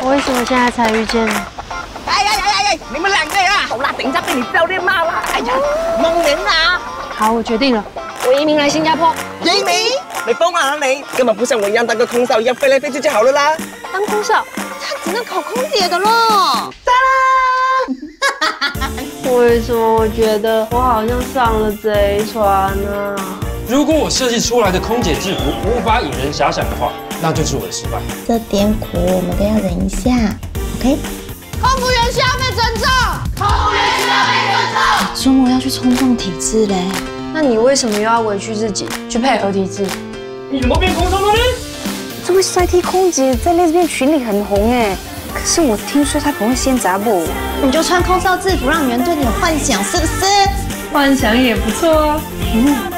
为什么现在才遇见你？ 哎，你们两个啊！好啦，等一下被你教练骂啦！哎呀，蒙人啊！ 好，我决定了，我移民来新加坡。 移民？你疯啊你！根本不像我一样当个空少一样飞来飞去就好了啦。 当空少， 他只能考空姐的咯。 为什么我觉得我好像上了贼船啊？ 如果我设计出来的空姐制服无法引人遐想的话，那就是我的失败。 这点苦我们都要忍一下 ，OK？ 空服员需要被尊重，空服员需要被尊重。 周末要去冲撞体制嘞， 那你为什么又要委屈自己去配合体制？ 你怎么变空中了呢？ 这位帅 T 空姐在lesbian群里很红哎，可是我听说她不会先砸我。 你就穿空少制服，让女人对你有幻想，是不是？ 幻想也不错啊。